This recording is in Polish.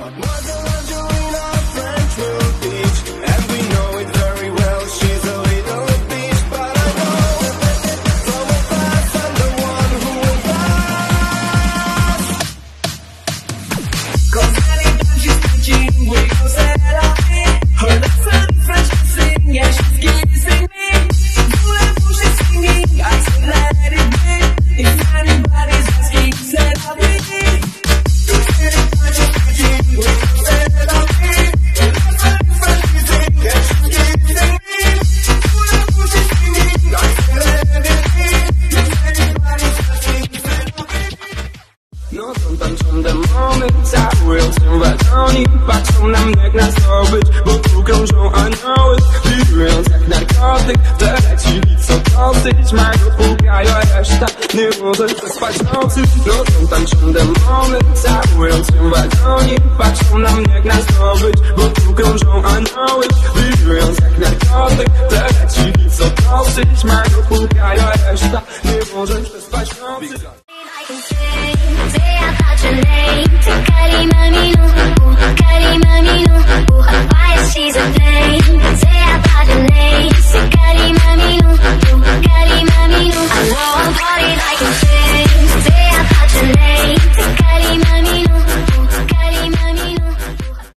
Tańczą demony, całują się wagoni, patrzą na mnie jak na zdobycz, bo tu krążą anioły, wirując jak narkotyk. W tle leci bit co dosyć, mago pukają, a reszta nie może przespać nocy. Nocą tańczą demony, całują się wagoni, patrzą na mnie jak na zdobycz, bo tu krążą anioły, wirując jak narkotyk. W tle leci bit co dosyć, mago pukają, a reszta nie może przespać nocy. Say I thought your name,